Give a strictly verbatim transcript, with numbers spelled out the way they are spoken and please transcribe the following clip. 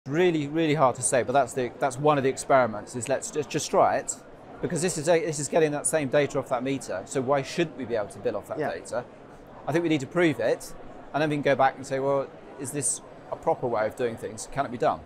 Really, really hard to say, but that's the that's one of the experiments. Is let's just just try it, because this is a, this is getting that same data off that meter. So why shouldn't we be able to bill off that yeah. data? I think we need to prove it, and then we can go back and say, well, is this a proper way of doing things? Can it be done?